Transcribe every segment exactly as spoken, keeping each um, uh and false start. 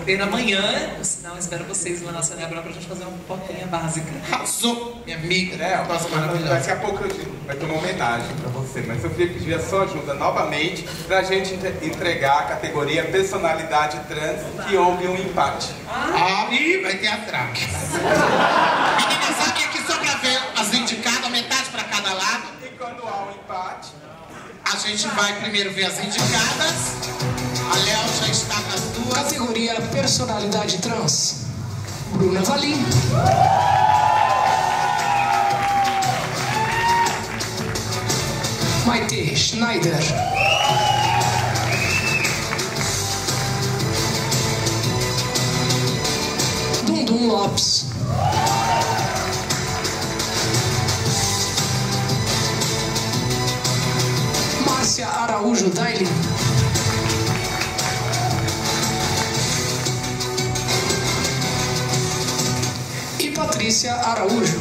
quarta-feira, amanhã, por sinal, espero vocês lá na Sônia Abrão pra gente fazer uma pipoquinha básica. Arrasou, minha amiga. É, Nossa, maravilhosa. daqui a pouco vai ter uma homenagem pra você, mas eu queria pedir a sua ajuda novamente pra gente entregar a categoria personalidade trans, que houve um empate. Ah, ih, vai ter atraque. Menina, sabe aqui só pra ver as indicadas, metade pra cada lado? E quando há um empate, a gente vai primeiro ver as indicadas. A Léo já está nas duas. Categoria personalidade trans. Bruna Valim. Maite Schneider. Dundum Lopes. Márcia Araújo Dailin. E Patrícia Araújo.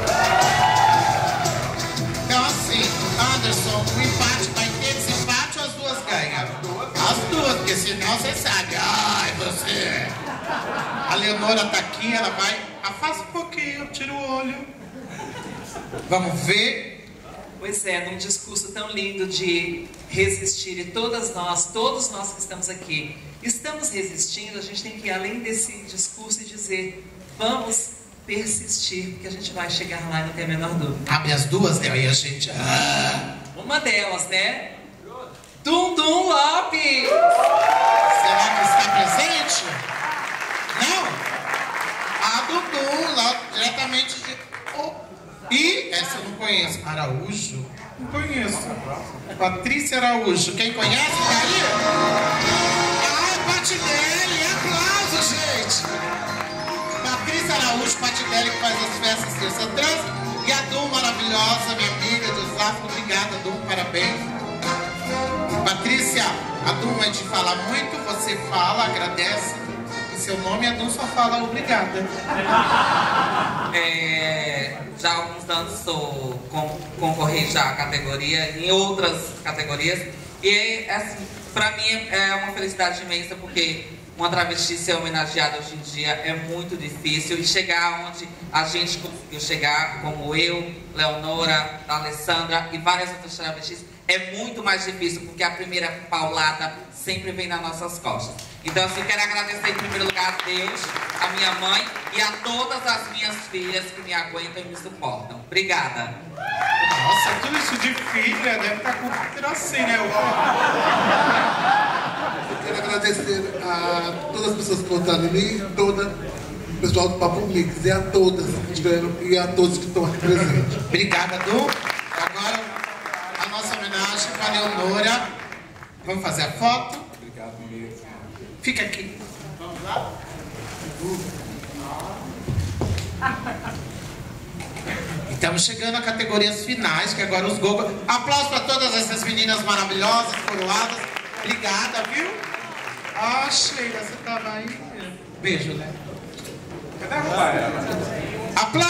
Então assim, Anderson, o empate vai ter desempate ou as duas ganham? As duas, porque senão você sabe. Ai, você. A Leonora tá aqui, ela vai. Afasta um pouquinho, tira o olho. Vamos ver. Pois é, num discurso tão lindo de resistir, e todas nós, todos nós que estamos aqui, estamos resistindo, a gente tem que ir além desse discurso e dizer, vamos persistir, porque a gente vai chegar lá e não tem a menor dúvida. Abre as duas, né? Aí a gente... Ah. Uma delas, né? Dundum Lopes! Será que está presente? Não? A Dundum, lá diretamente de... Oh. E essa eu não conheço. Araújo? Não conheço. Patrícia Araújo. Quem conhece? Tá aí? Ah, Patidelli. Aplausos, gente. Patrícia Araújo, Patidelli, que faz as festas terça trans. E a Dum maravilhosa, minha amiga do Zafra. Obrigada, Dum. Parabéns. Patrícia, a Dum é de falar muito. Você fala, agradece. E seu nome, a Dum só fala obrigada. É, já há alguns anos sou con concorri já à categoria, em outras categorias, e assim, para mim é uma felicidade imensa, porque uma travesti ser homenageada hoje em dia é muito difícil, e chegar onde a gente conseguiu chegar, como eu, Leonora, Alessandra e várias outras travestis, é muito mais difícil, porque a primeira paulada sempre vem nas nossas costas. Então, assim, quero agradecer em primeiro lugar a Deus, a minha mãe e a todas as minhas filhas que me aguentam e me suportam. Obrigada. Nossa, tudo isso de filha deve estar com o assim, né? Eu quero agradecer a todas as pessoas que votaram em mim, toda o pessoal do Papo Mix, e a todas que tiveram, e a todos que estão aqui presentes. Obrigada, Du. Agora, a nossa homenagem para a Leonora. Vamos fazer a foto? obrigado mesmo. Fica aqui. Vamos lá? Estamos chegando a categorias finais, que agora os Gogo... Aplausos para todas essas meninas maravilhosas, coroadas. Obrigada, viu? Ah, Sheila, você estava aí. Beijo, né? Cadê a roupa? Aplausos.